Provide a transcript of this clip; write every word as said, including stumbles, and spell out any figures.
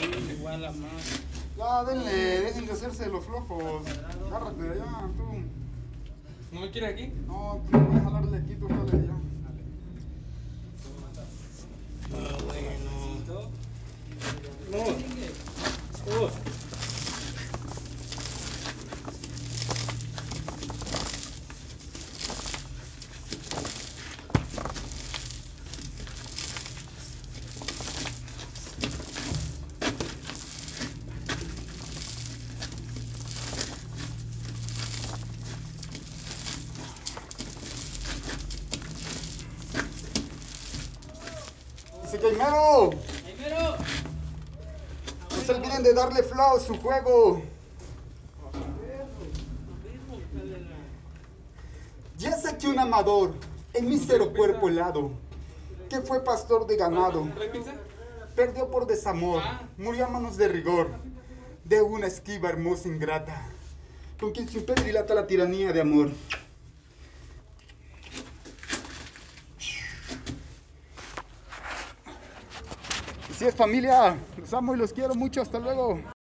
Igual a más. Ya, denle, dejen de hacerse los flojos. Agárrate de allá, tú. ¿No me quiere aquí? No, tú voy a jalarle aquí, tú jale allá. Ah, bueno. No. Oh. Dice Caimero, Primero. no se olviden de darle flow a su juego. Ya saqué un amador, el mísero cuerpo helado, que fue pastor de ganado. Perdió por desamor, murió a manos de rigor, de una esquiva hermosa ingrata, con quien siempre dilata la tiranía de amor. Así es, familia, los amo y los quiero mucho, hasta luego.